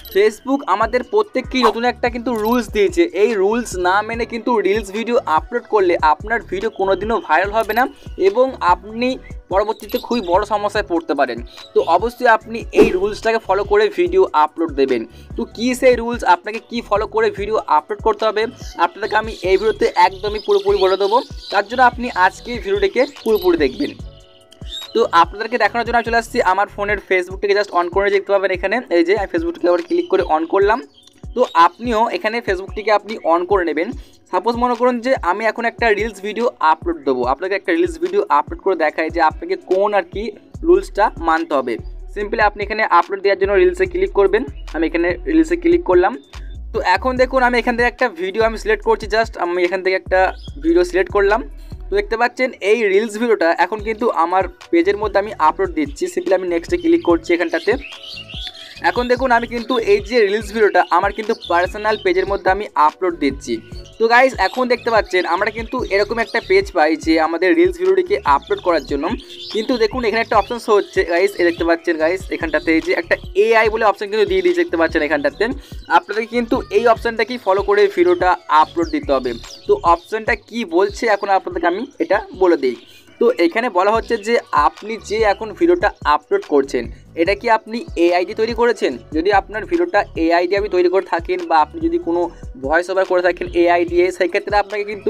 Facebook আমাদের প্রত্যেককেই নতুন একটা কিন্তু রুলস দিয়েছে। এই রুলস না মেনে কিন্তু রিলস ভিডিও আপলোড করলে আপনার ভিডিও কোনোদিনও ভাইরাল হবে না এবং আপনি পরবর্তীতে খুবই বড় সমস্যায় পড়তে পারেন। তো অবশ্যই আপনি এই রুলসটাকে ফলো করে ভিডিও আপলোড দেবেন। তো কী সেই রুলস, আপনাকে কি ফলো করে ভিডিও আপলোড করতে হবে আপনাদেরকে আমি এই ভিডিওতে একদমই পুরোপুরি বলে দেবো। তার জন্য আপনি আজকে ভিডিওটিকে পুরোপুরি দেখবেন। তো আপনাদেরকে দেখানোর জন্য আমি চলে আসছি আমার ফোনের ফেসবুকটাকে জাস্ট অন করে দেখতে পাবেন। এখানে এই যে আমি ফেসবুকটাকে আবার ক্লিক করে অন করলাম। তো আপনিও এখানে ফেসবুকটিকে আপনি অন করে নেবেন। সাপোজ মনে করুন যে আমি এখন একটা রিলস ভিডিও আপলোড দেবো, আপনাকে একটা রিলস ভিডিও আপলোড করে দেখায় যে আপনাকে কোন আর কি রুলসটা মানতে হবে। সিম্পলি আপনি এখানে আপলোড দেওয়ার জন্য রিলসে ক্লিক করবেন। আমি এখানে রিলসে ক্লিক করলাম। তো এখন দেখুন আমি এখান থেকে একটা ভিডিও আমি সিলেক্ট করছি। জাস্ট আমি এখান থেকে একটা ভিডিও সিলেক্ট করলাম। তো দেখতে পাচ্ছেন এই রিলস ভিডিওটা এখন কিন্তু আমার পেজের মধ্যে আমি আপলোড দিচ্ছি। সিম্পলি আমি নেক্সটে ক্লিক করছি এখানটাতে। এখন দেখুন আমি কিন্তু এই যে রিলস ভিডিওটা আমার কিন্তু পার্সোনাল পেজের মধ্যে আমি আপলোড দিচ্ছি। তো গাইস এখন দেখতে পাচ্ছেন আমরা কিন্তু এরকম একটা পেজ পাই যে আমাদের রিলস ভিডিওটিকে আপলোড করার জন্য। কিন্তু দেখুন এখানে একটা অপশন শো হচ্ছে গাইস, এই দেখতে পাচ্ছেন গাইস এখানটাতে এই যে একটা এআই বলে অপশন কিন্তু দিয়ে দিয়েছে, দেখতে পাচ্ছেন এখানটাতে। আপনাদের কিন্তু এই অপশনটাকেই ফলো করে ভিডিওটা আপলোড দিতে হবে। তো অপশনটা কি বলছে এখন আপনাদেরকে আমি এটা বলে দিই। তো এখানে বলা হচ্ছে যে আপনি যে এখন ভিডিওটা আপলোড করছেন এটা কি আপনি এআই দিয়ে তৈরি করেছেন। যদি আপনার ভিডিওটা এআই দিয়ে আপনি তৈরি করে থাকেন বা আপনি যদি কোনো ভয়েস ওভার করে থাকেন এআই দিয়ে, সেই ক্ষেত্রে আপনাকে কিন্তু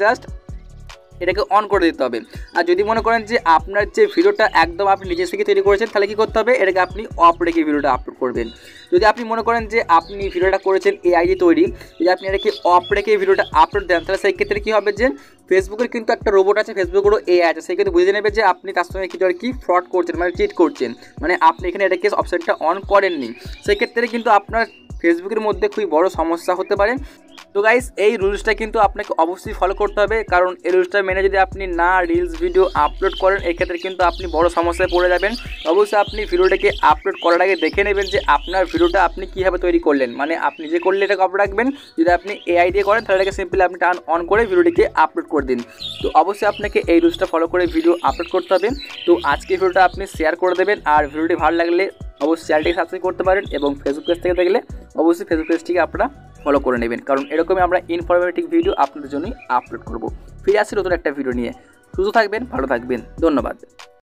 এটাকে অন করে দিতে হবে। আর যদি মনে করেন যে আপনার যে ভিডিওটা একদম আপনি নিজে থেকে তৈরি করেছেন তাহলে কী করতে হবে, এটাকে আপনি অফ রেখে ভিডিওটা আপলোড করবেন। যদি আপনি মনে করেন যে আপনি ভিডিওটা করেছেন এআই দিয়ে তৈরি, যদি আপনি এটাকে অফ রেখে ভিডিওটা আপলোড দেন তাহলে সেই ক্ষেত্রে কী হবে যে ফেসবুকের কিন্তু একটা রোবট আছে, ফেসবুকেরও এআই আছে, সেই ক্ষেত্রে বুঝে নেবে যে আপনি তার সঙ্গে কিছু আর কি ফ্রড করছেন, মানে চিট করছেন, মানে আপনি এখানে এটাকে অপশনটা অন করেননি। সেই ক্ষেত্রে কিন্তু আপনার ফেসবুকের মধ্যে খুবই বড় সমস্যা হতে পারে। তো গাইস এই রুলসটা কিন্তু আপনাকে অবশ্যই ফলো করতে হবে, কারণ এই রুলসটা মেনে যদি আপনি না রিলস ভিডিও আপলোড করেন এক্ষেত্রে কিন্তু আপনি বড় সমস্যায় পড়ে যাবেন। অবশ্যই আপনি ভিডিওটাকে আপলোড করার আগে দেখে নেবেন যে আপনার ভিডিওটা আপনি কীভাবে তৈরি করলেন, মানে আপনি যে করলে এটাকে আপলোড রাখবেন। যদি আপনি এআই দিয়ে করেন তাহলে এটাকে সিম্পলি আপনি টার্ন অন করে ভিডিওটিকে আপলোড করে দিন। তো অবশ্যই আপনাকে এই রুলসটা ফলো করে ভিডিও আপলোড করতে হবে। তো আজকে ভিডিওটা আপনি শেয়ার করে দেবেন, আর ভিডিওটি ভালো লাগলে অবশ্যই চ্যানেলটিকে সাবস্ক্রাইব করতে পারেন এবং ফেসবুক পেজ থেকে দেখলে অবশ্যই ফেসবুক পেজটিকে আপনারা ফলো করে নেবেন, কারণ এরকমই আমরা ইনফরমেটিভ ভিডিও আপনাদের জন্যই আপলোড করব। ফিরে আসছি নতুন একটা ভিডিও নিয়ে। সুস্থ থাকবেন, ভালো থাকবেন, ধন্যবাদ।